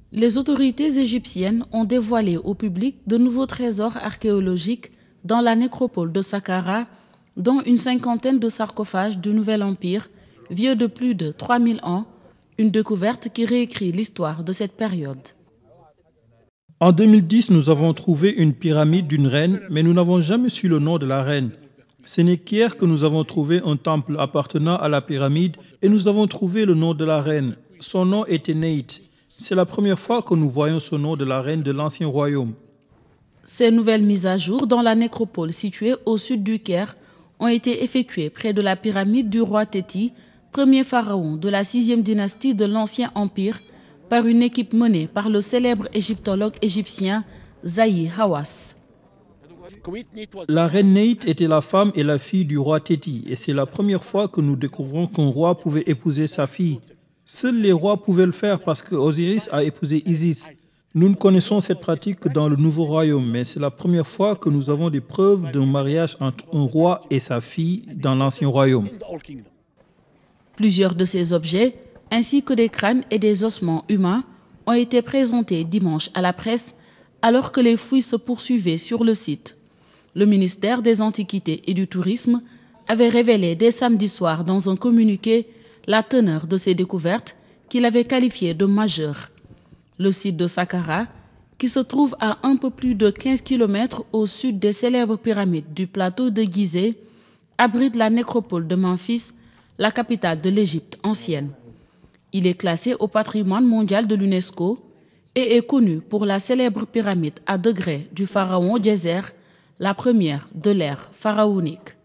Les autorités égyptiennes ont dévoilé au public de nouveaux trésors archéologiques dans la nécropole de Saqqara, dont une cinquantaine de sarcophages du Nouvel Empire, vieux de plus de 3000 ans, une découverte qui réécrit l'histoire de cette période. En 2010, nous avons trouvé une pyramide d'une reine, mais nous n'avons jamais su le nom de la reine. Ce n'est qu'hier que nous avons trouvé un temple appartenant à la pyramide et nous avons trouvé le nom de la reine. Son nom était Neit. C'est la première fois que nous voyons ce nom de la reine de l'ancien royaume. Ces nouvelles mises à jour dans la nécropole située au sud du Caire ont été effectuées près de la pyramide du roi Téti, premier pharaon de la 6e dynastie de l'Ancien Empire, par une équipe menée par le célèbre égyptologue égyptien Zahi Hawass. La reine Neit était la femme et la fille du roi Téti et c'est la première fois que nous découvrons qu'un roi pouvait épouser sa fille. Seuls les rois pouvaient le faire parce que Osiris a épousé Isis. Nous ne connaissons cette pratique que dans le Nouveau Royaume, mais c'est la première fois que nous avons des preuves d'un mariage entre un roi et sa fille dans l'Ancien Royaume. Plusieurs de ces objets, ainsi que des crânes et des ossements humains, ont été présentés dimanche à la presse alors que les fouilles se poursuivaient sur le site. Le ministère des Antiquités et du Tourisme avait révélé dès samedi soir dans un communiqué la teneur de ces découvertes qu'il avait qualifiées de majeures. Le site de Saqqara, qui se trouve à un peu plus de 15 km au sud des célèbres pyramides du plateau de Gizeh, abrite la nécropole de Memphis, la capitale de l'Égypte ancienne. Il est classé au patrimoine mondial de l'UNESCO et est connu pour la célèbre pyramide à degrés du pharaon Djéser, la première de l'ère pharaonique.